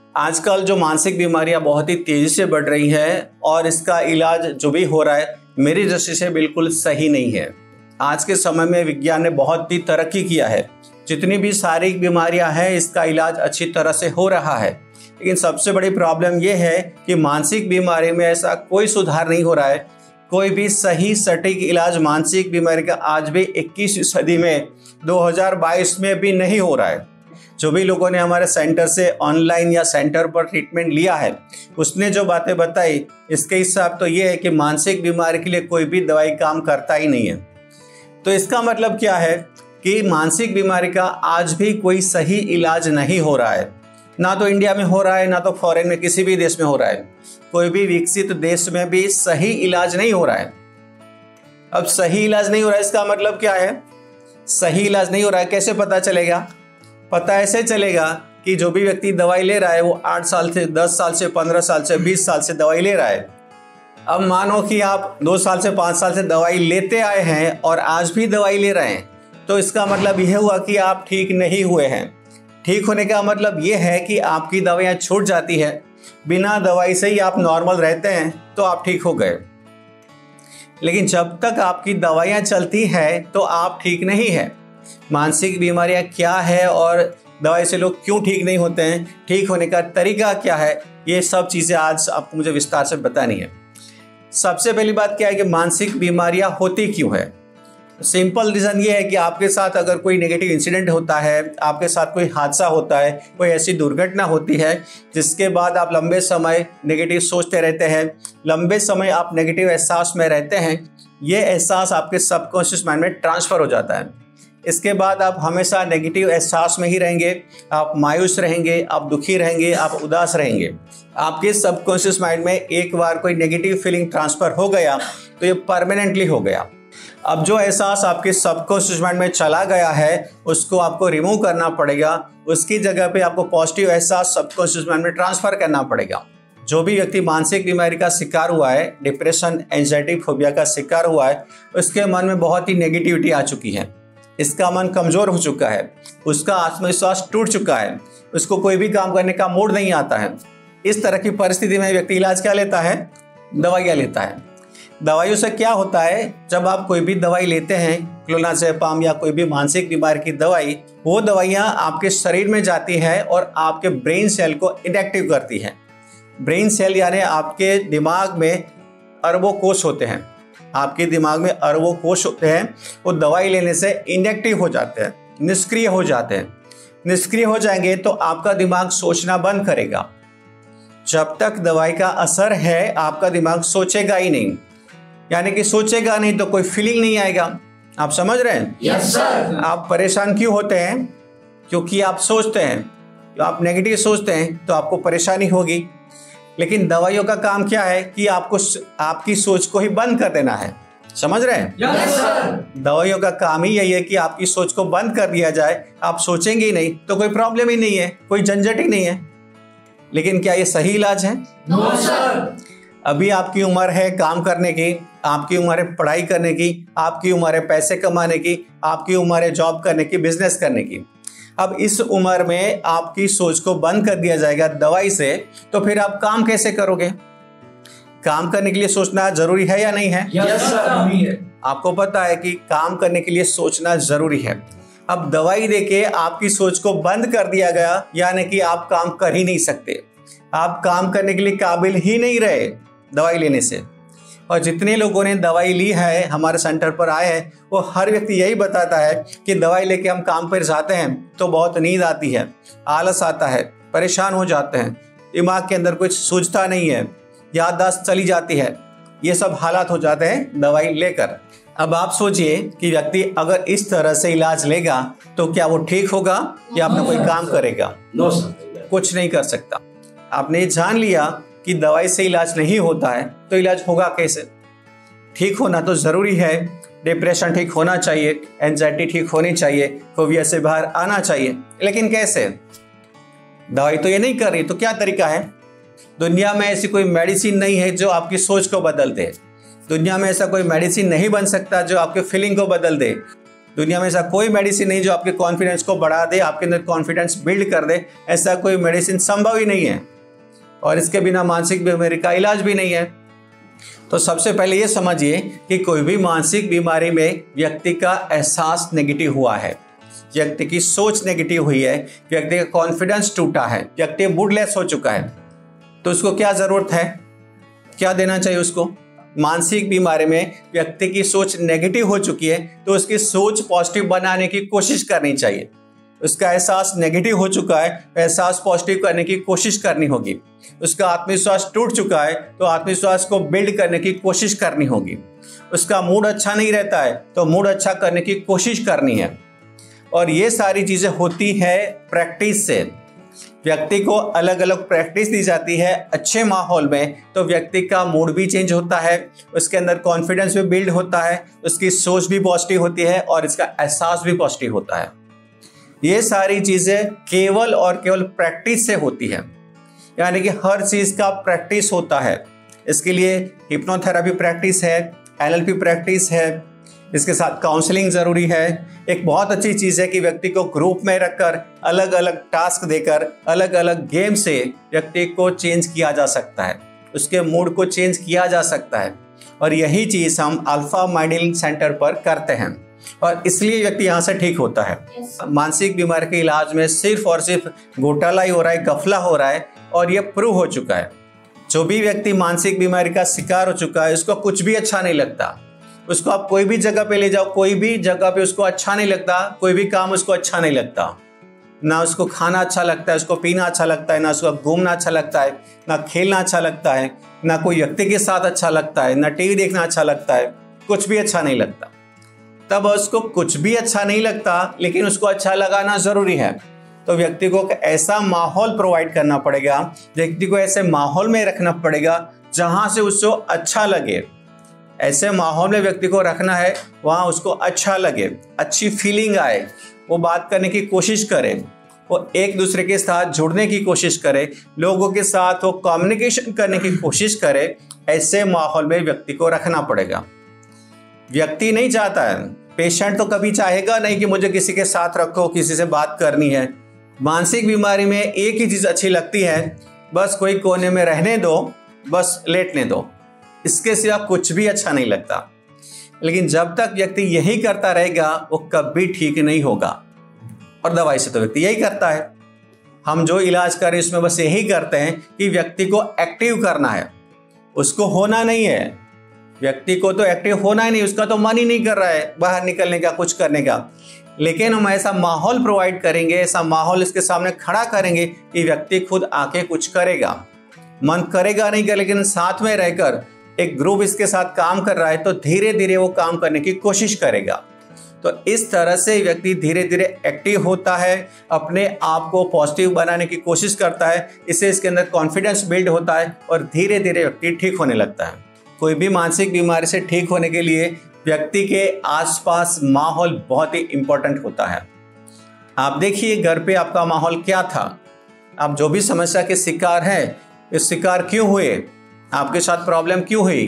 आजकल जो मानसिक बीमारियां बहुत ही तेजी से बढ़ रही है और इसका इलाज जो भी हो रहा है मेरी दृष्टि से बिल्कुल सही नहीं है। आज के समय में विज्ञान ने बहुत ही तरक्की किया है। जितनी भी शारीरिक बीमारियां हैं इसका इलाज अच्छी तरह से हो रहा है, लेकिन सबसे बड़ी प्रॉब्लम यह है कि मानसिक बीमारी में ऐसा कोई सुधार नहीं हो रहा है। कोई भी सही सटीक इलाज मानसिक बीमारी का आज भी 21वीं सदी में 2022 में भी नहीं हो रहा है। जो भी लोगों ने हमारे सेंटर से ऑनलाइन या सेंटर पर ट्रीटमेंट लिया है उसने जो बातें बताई इसके हिसाब तो ये है कि मानसिक बीमारी के लिए कोई भी दवाई काम करता ही नहीं है। तो इसका मतलब क्या है कि मानसिक बीमारी का आज भी कोई सही इलाज नहीं हो रहा है। ना तो इंडिया में हो रहा है, ना तो फॉरेन में किसी भी देश में हो रहा है। कोई भी विकसित देश में भी सही इलाज नहीं हो रहा है। अब सही इलाज नहीं हो रहा है इसका मतलब क्या है? सही इलाज नहीं हो रहा है कैसे पता चलेगा? पता ऐसे चलेगा कि जो भी व्यक्ति दवाई ले रहा है वो 8 साल से 10 साल से 15 साल से 20 साल से दवाई ले रहा है। अब मानो कि आप 2 साल से 5 साल से दवाई लेते आए हैं और आज भी दवाई ले रहे हैं, तो इसका मतलब यह हुआ कि आप ठीक नहीं हुए हैं। ठीक होने का मतलब यह है कि आपकी दवाइयाँ छूट जाती है, बिना दवाई से ही आप नॉर्मल रहते हैं तो आप ठीक हो गए। लेकिन जब तक आपकी दवाइयाँ चलती हैं तो आप ठीक नहीं है। मानसिक बीमारियां क्या है और दवाई से लोग क्यों ठीक नहीं होते हैं, ठीक होने का तरीका क्या है, ये सब चीज़ें आज आपको मुझे विस्तार से बतानी है। सबसे पहली बात क्या है कि मानसिक बीमारियां होती क्यों है। सिंपल रीज़न ये है कि आपके साथ अगर कोई नेगेटिव इंसिडेंट होता है, आपके साथ कोई हादसा होता है, कोई ऐसी दुर्घटना होती है जिसके बाद आप लंबे समय नेगेटिव सोचते रहते हैं, लंबे समय आप नेगेटिव एहसास में रहते हैं, ये एहसास आपके सबकॉन्शियस माइंड में ट्रांसफ़र हो जाता है। इसके बाद आप हमेशा नेगेटिव एहसास में ही रहेंगे, आप मायूस रहेंगे, आप दुखी रहेंगे, आप उदास रहेंगे। आपके सबकॉन्शियस माइंड में एक बार कोई नेगेटिव फीलिंग ट्रांसफ़र हो गया तो ये परमानेंटली हो गया। अब जो एहसास आपके सबकॉन्शियस माइंड में चला गया है उसको आपको रिमूव करना पड़ेगा। उसकी जगह पे आपको पॉजिटिव एहसास सबकॉन्शियस माइंड में ट्रांसफ़र करना पड़ेगा। जो भी व्यक्ति मानसिक बीमारी का शिकार हुआ है, डिप्रेशन, एंजाइटी, फोबिया का शिकार हुआ है, उसके मन में बहुत ही नेगेटिविटी आ चुकी है। इसका मन कमज़ोर हो चुका है, उसका आत्मविश्वास टूट चुका है, उसको कोई भी काम करने का मूड नहीं आता है। इस तरह की परिस्थिति में व्यक्ति इलाज क्या लेता है? दवाइयाँ लेता है। दवाइयों से क्या होता है, जब आप कोई भी दवाई लेते हैं, क्लोनाज़ेपाम या कोई भी मानसिक बीमारी की दवाई, वो दवाइयाँ आपके शरीर में जाती है और आपके ब्रेन सेल को इनएक्टिव करती है। ब्रेन सेल यानी आपके दिमाग में अरबों कोष होते हैं, आपके दिमाग में अरबों कोष होते हैं, वो दवाई लेने से इनएक्टिव हो जाते हैं, निष्क्रिय हो जाते हैं। निष्क्रिय हो जाएंगे तो आपका दिमाग सोचना बंद करेगा। जब तक दवाई का असर है आपका दिमाग सोचेगा ही नहीं, यानी कि सोचेगा नहीं तो कोई फीलिंग नहीं आएगा। आप समझ रहे हैं? Yes sir. आप परेशान क्यों होते हैं? क्योंकि आप सोचते हैं। तो आप नेगेटिव सोचते हैं तो आपको परेशानी होगी। लेकिन दवाइयों का काम क्या है कि आपको आपकी सोच को ही बंद कर देना है। समझ रहे हैं? Yes sir. दवाइयों का काम ही यही है कि आपकी सोच को बंद कर दिया जाए। आप सोचेंगे ही नहीं तो कोई प्रॉब्लम ही नहीं है, कोई झंझट ही नहीं है। लेकिन क्या ये सही इलाज है? No sir. अभी आपकी उम्र है काम करने की, आपकी उम्र है पढ़ाई करने की, आपकी उम्र है पैसे कमाने की, आपकी उम्र है जॉब करने की, बिजनेस करने की। अब इस उम्र में आपकी सोच को बंद कर दिया जाएगा दवाई से, तो फिर आप काम कैसे करोगे? काम करने के लिए सोचना जरूरी है या नहीं है? Yes sir. आपको पता है कि काम करने के लिए सोचना जरूरी है। अब दवाई देके आपकी सोच को बंद कर दिया गया, यानी कि आप काम कर ही नहीं सकते, आप काम करने के लिए काबिल ही नहीं रहे दवाई लेने से। और जितने लोगों ने दवाई ली है, हमारे सेंटर पर आए हैं, वो हर व्यक्ति यही बताता है कि दवाई लेके हम काम पर जाते हैं तो बहुत नींद आती है, आलस आता है, परेशान हो जाते हैं, दिमाग के अंदर कुछ सूझता नहीं है, याददाश्त चली जाती है। ये सब हालात हो जाते हैं दवाई लेकर। अब आप सोचिए कि व्यक्ति अगर इस तरह से इलाज लेगा तो क्या वो ठीक होगा या अपना कोई काम करेगा? No sir. कुछ नहीं कर सकता। आपने जान लिया कि दवाई से इलाज नहीं होता है तो इलाज होगा कैसे? ठीक होना तो ज़रूरी है। डिप्रेशन ठीक होना चाहिए, एंजाइटी ठीक होनी चाहिए, फोबिया से बाहर आना चाहिए, लेकिन कैसे? दवाई तो ये नहीं कर रही, तो क्या तरीका है? दुनिया में ऐसी कोई मेडिसिन नहीं है जो आपकी सोच को बदल दे। दुनिया में ऐसा कोई मेडिसिन नहीं बन सकता जो आपके फीलिंग को बदल दे। दुनिया में ऐसा कोई मेडिसिन नहीं जो आपके कॉन्फिडेंस को बढ़ा दे, आपके अंदर कॉन्फिडेंस बिल्ड कर दे। ऐसा कोई मेडिसिन संभव ही नहीं है और इसके बिना मानसिक बीमारी का इलाज भी नहीं है। तो सबसे पहले ये समझिए कि कोई भी मानसिक बीमारी में व्यक्ति का एहसास नेगेटिव हुआ है, व्यक्ति की सोच नेगेटिव हुई है, व्यक्ति का कॉन्फिडेंस टूटा है, व्यक्ति मूडलेस हो चुका है, तो उसको क्या जरूरत है, क्या देना चाहिए उसको? मानसिक बीमारी में व्यक्ति की सोच नेगेटिव हो चुकी है तो उसकी सोच पॉजिटिव बनाने की कोशिश करनी चाहिए। उसका एहसास नेगेटिव हो चुका है, एहसास पॉजिटिव करने की कोशिश करनी होगी। उसका आत्मविश्वास टूट चुका है तो आत्मविश्वास को बिल्ड करने की कोशिश करनी होगी। उसका मूड अच्छा नहीं रहता है तो मूड अच्छा करने की कोशिश करनी है। और ये सारी चीजें होती है प्रैक्टिस से। व्यक्ति को अलग अलग प्रैक्टिस दी जाती है अच्छे माहौल में तो व्यक्ति का मूड भी चेंज होता है, उसके अंदर कॉन्फिडेंस भी बिल्ड होता है, उसकी सोच भी पॉजिटिव होती है और इसका एहसास भी पॉजिटिव होता है। ये सारी चीजें केवल और केवल प्रैक्टिस से होती है, यानी कि हर चीज का प्रैक्टिस होता है। इसके लिए हिप्नोथेरेपी प्रैक्टिस है, एनएलपी प्रैक्टिस है, इसके साथ काउंसलिंग जरूरी है। एक बहुत अच्छी चीज है कि व्यक्ति को ग्रुप में रखकर अलग अलग टास्क देकर अलग अलग गेम से व्यक्ति को चेंज किया जा सकता है, उसके मूड को चेंज किया जा सकता है। और यही चीज हम अल्फा माइंड हीलिंग सेंटर पर करते हैं और इसलिए व्यक्ति यहाँ से ठीक होता है। मानसिक बीमारी के इलाज में सिर्फ और सिर्फ घोटाला ही हो रहा है, गफला हो रहा है और ये प्रूव हो चुका है। जो भी व्यक्ति मानसिक बीमारी का शिकार हो चुका है उसको कुछ भी अच्छा नहीं लगता। उसको आप कोई भी जगह पे ले जाओ, कोई भी जगह पे उसको अच्छा नहीं लगता, कोई भी काम उसको अच्छा नहीं लगता। ना उसको खाना अच्छा लगता है, उसको पीना अच्छा लगता है, ना उसको घूमना अच्छा लगता है, ना खेलना अच्छा लगता है, ना कोई व्यक्ति के साथ अच्छा लगता है, ना टीवी देखना अच्छा लगता है, कुछ भी अच्छा नहीं लगता। तब उसको कुछ भी अच्छा नहीं लगता लेकिन उसको अच्छा लगाना जरूरी है। तो व्यक्ति को ऐसा माहौल प्रोवाइड करना पड़ेगा, व्यक्ति को ऐसे माहौल में रखना पड़ेगा जहां से उसको अच्छा लगे। ऐसे माहौल में व्यक्ति को रखना है वहां उसको अच्छा लगे, अच्छी फीलिंग आए, वो बात करने की कोशिश करे, वो एक दूसरे के साथ जुड़ने की कोशिश करे, लोगों के साथ वो कम्युनिकेशन करने की कोशिश करे। ऐसे माहौल में व्यक्ति को रखना पड़ेगा। व्यक्ति नहीं चाहता है, पेशेंट तो कभी चाहेगा नहीं कि मुझे किसी के साथ रखो, किसी से बात करनी है। मानसिक बीमारी में एक ही चीज अच्छी लगती है, बस कोई कोने में रहने दो, बस लेटने दो, इसके सिवा कुछ भी अच्छा नहीं लगता। लेकिन जब तक व्यक्ति यही करता रहेगा वो कभी ठीक नहीं होगा। और दवाई से तो व्यक्ति यही करता है। हम जो इलाज करें उसमें बस यही करते हैं कि व्यक्ति को एक्टिव करना है, उसको होना नहीं है। व्यक्ति को तो एक्टिव होना ही नहीं, उसका तो मन ही नहीं कर रहा है बाहर निकलने का, कुछ करने का। लेकिन हम ऐसा माहौल प्रोवाइड करेंगे, ऐसा माहौल इसके सामने खड़ा करेंगे कि व्यक्ति खुद आके कुछ करेगा। मन करेगा नहीं कर, लेकिन साथ में रहकर एक ग्रुप इसके साथ काम कर रहा है तो धीरे धीरे वो काम करने की कोशिश करेगा। तो इस तरह से व्यक्ति धीरे धीरे एक्टिव होता है, अपने आप को पॉजिटिव बनाने की कोशिश करता है, इससे इसके अंदर कॉन्फिडेंस बिल्ड होता है और धीरे धीरे व्यक्ति ठीक होने लगता है। कोई भी मानसिक बीमारी से ठीक होने के लिए व्यक्ति के आसपास माहौल बहुत ही इंपॉर्टेंट होता है। आप देखिए घर पे आपका माहौल क्या था, आप जो भी समस्या के शिकार हैं, इस शिकार क्यों हुए, आपके साथ प्रॉब्लम क्यों हुई?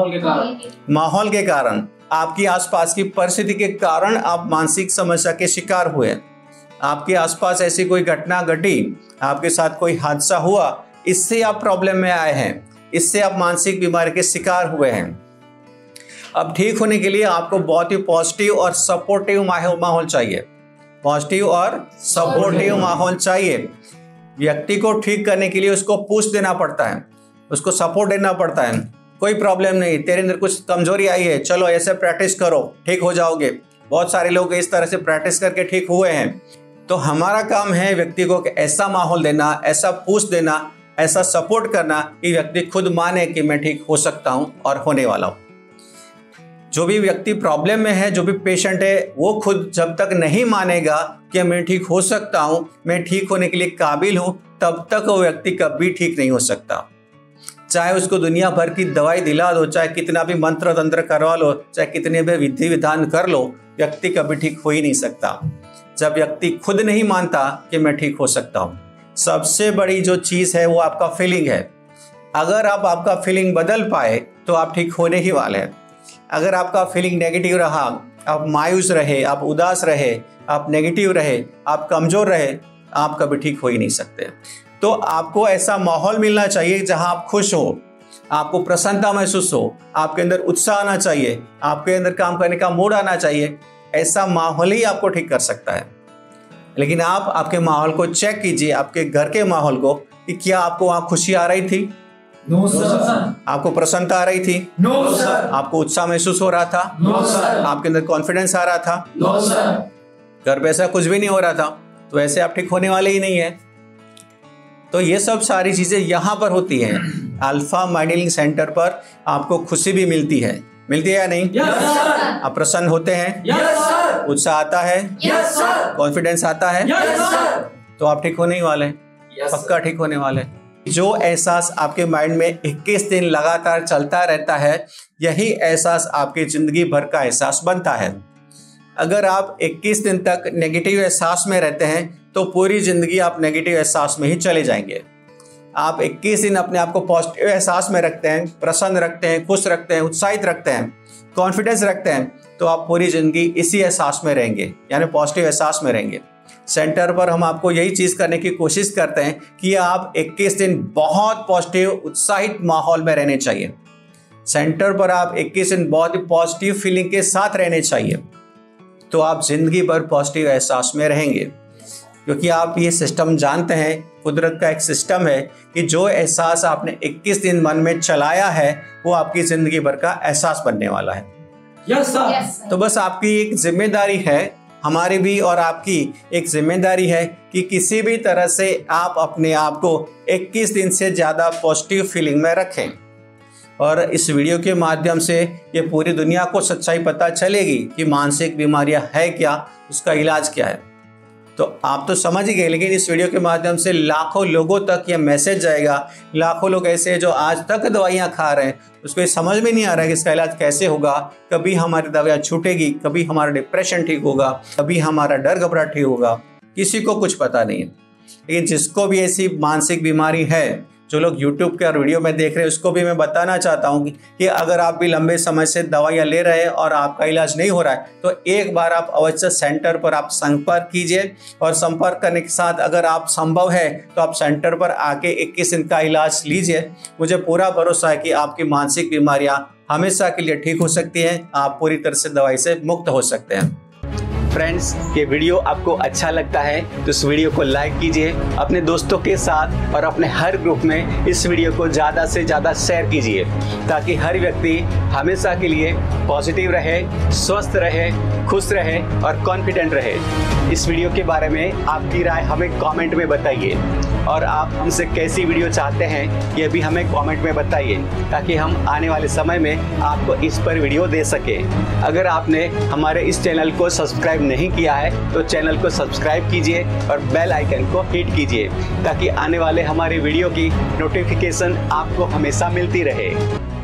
माहौल के कारण, आपकी आसपास की परिस्थिति के कारण आप मानसिक समस्या के शिकार हुए। आपके आसपास ऐसी कोई घटना घटी, आपके साथ कोई हादसा हुआ, इससे आप प्रॉब्लम में आए हैं, इससे आप मानसिक बीमारी के शिकार हुए हैं। अब ठीक होने के लिए आपको बहुत ही पॉजिटिव और सपोर्टिव माहौल चाहिए, पॉजिटिव और सपोर्टिव माहौल चाहिए। व्यक्ति को ठीक करने के लिए उसको पुश देना पड़ता है, उसको सपोर्ट देना पड़ता है। कोई प्रॉब्लम नहीं, तेरे अंदर कुछ कमजोरी आई है, चलो ऐसे प्रैक्टिस करो, ठीक हो जाओगे। बहुत सारे लोग इस तरह से प्रैक्टिस करके ठीक हुए हैं। तो हमारा काम है व्यक्ति को ऐसा माहौल देना, ऐसा पुश देना, ऐसा सपोर्ट करना कि व्यक्ति खुद माने कि मैं ठीक हो सकता हूं और होने वाला हूं। जो भी व्यक्ति प्रॉब्लम में है, जो भी पेशेंट है, वो खुद जब तक नहीं मानेगा कि मैं ठीक हो सकता हूं, मैं ठीक होने के लिए काबिल हूं, तब तक वो व्यक्ति कभी ठीक नहीं हो सकता। चाहे उसको दुनिया भर की दवाई दिला दो, चाहे कितना भी मंत्र तंत्र करवा लो, चाहे कितने भी विधि विधान कर लो, व्यक्ति कभी ठीक हो ही नहीं सकता जब व्यक्ति खुद नहीं मानता कि मैं ठीक हो सकता हूं। सबसे बड़ी जो चीज है वो आपका फीलिंग है। अगर आप आपका फीलिंग बदल पाए तो आप ठीक होने ही वाले हैं। अगर आपका फीलिंग नेगेटिव रहा, आप मायूस रहे, आप उदास रहे, आप नेगेटिव रहे, आप कमजोर रहे, आप कभी ठीक हो ही नहीं सकते। तो आपको ऐसा माहौल मिलना चाहिए जहां आप खुश हो, आपको प्रसन्नता महसूस हो, आपके अंदर उत्साह आना चाहिए, आपके अंदर काम करने का मूड आना चाहिए। ऐसा माहौल ही आपको ठीक कर सकता है। लेकिन आप आपके माहौल को चेक कीजिए, आपके घर के माहौल को, कि क्या आपको वहां खुशी आ रही थी? No sir. आपको प्रसन्नता आ रही थी? No sir. आपको उत्साह महसूस हो रहा था? No sir. आपके अंदर कॉन्फिडेंस आ रहा था? No sir. घर पे ऐसा कुछ भी नहीं हो रहा था, तो ऐसे आप ठीक होने वाले ही नहीं है। तो ये सब सारी चीजें यहाँ पर होती हैं। अल्फा माइंड हीलिंग सेंटर पर आपको खुशी भी मिलती है या नहीं? Yes sir. आप प्रसन्न होते हैं? Yes sir. उत्साह आता है? Yes sir. कॉन्फिडेंस आता है? Yes sir. तो आप ठीक होने ही वाले हैं, पक्का ठीक होने वाले हैं। जो एहसास आपके माइंड में 21 दिन लगातार चलता रहता है, यही एहसास आपकी जिंदगी भर का एहसास बनता है। अगर आप 21 दिन तक नेगेटिव एहसास में रहते हैं तो पूरी जिंदगी आप नेगेटिव एहसास में ही चले जाएंगे। आप 21 दिन अपने आप को पॉजिटिव एहसास में रखते हैं, प्रसन्न रखते हैं, खुश रखते हैं, उत्साहित रखते हैं, कॉन्फिडेंस रखते हैं, तो आप पूरी जिंदगी इसी एहसास में रहेंगे, यानी पॉजिटिव एहसास में रहेंगे। सेंटर पर हम आपको यही चीज करने की कोशिश करते हैं कि आप 21 दिन बहुत पॉजिटिव उत्साहित माहौल में रहने चाहिए। सेंटर पर आप 21 दिन बहुत ही पॉजिटिव फीलिंग के साथ रहने चाहिए, तो आप जिंदगी भर पॉजिटिव एहसास में रहेंगे। क्योंकि आप ये सिस्टम जानते हैं, कुदरत का एक सिस्टम है कि जो एहसास आपने 21 दिन मन में चलाया है वो आपकी जिंदगी भर का एहसास बनने वाला है। Yes sir. तो बस आपकी एक जिम्मेदारी है, हमारी भी और आपकी एक जिम्मेदारी है कि किसी भी तरह से आप अपने आप को 21 दिन से ज़्यादा पॉजिटिव फीलिंग में रखें। और इस वीडियो के माध्यम से ये पूरी दुनिया को सच्चाई पता चलेगी कि मानसिक बीमारियां है क्या, उसका इलाज क्या है। तो आप तो समझ ही गए, लेकिन इस वीडियो के माध्यम से लाखों लोगों तक ये मैसेज जाएगा। लाखों लोग ऐसे हैं जो आज तक दवाइयाँ खा रहे हैं, उसको ये समझ में नहीं आ रहा है कि इसका इलाज कैसे होगा, कभी हमारी दवाइयाँ छूटेगी, कभी हमारा डिप्रेशन ठीक होगा, कभी हमारा डर घबराहट ठीक होगा, किसी को कुछ पता नहीं है। लेकिन जिसको भी ऐसी मानसिक बीमारी है, जो लोग YouTube के और वीडियो में देख रहे हैं, उसको भी मैं बताना चाहता हूँ कि अगर आप भी लंबे समय से दवाइयाँ ले रहे हैं और आपका इलाज नहीं हो रहा है, तो एक बार आप अवश्य सेंटर पर आप संपर्क कीजिए। और संपर्क करने के साथ अगर आप संभव है तो आप सेंटर पर आके 21 दिन का इलाज लीजिए। मुझे पूरा भरोसा है कि आपकी मानसिक बीमारियाँ हमेशा के लिए ठीक हो सकती हैं, आप पूरी तरह से दवाई से मुक्त हो सकते हैं। फ्रेंड्स, ये वीडियो आपको अच्छा लगता है तो इस वीडियो को लाइक कीजिए, अपने दोस्तों के साथ और अपने हर ग्रुप में इस वीडियो को ज़्यादा से ज़्यादा शेयर कीजिए, ताकि हर व्यक्ति हमेशा के लिए पॉजिटिव रहे, स्वस्थ रहे, खुश रहे और कॉन्फिडेंट रहे। इस वीडियो के बारे में आपकी राय हमें कमेंट में बताइए, और आप हमसे कैसी वीडियो चाहते हैं ये भी हमें कमेंट में बताइए, ताकि हम आने वाले समय में आपको इस पर वीडियो दे सकें। अगर आपने हमारे इस चैनल को सब्सक्राइब नहीं किया है तो चैनल को सब्सक्राइब कीजिए और बेल आइकन को हिट कीजिए, ताकि आने वाले हमारे वीडियो की नोटिफिकेशन आपको हमेशा मिलती रहे।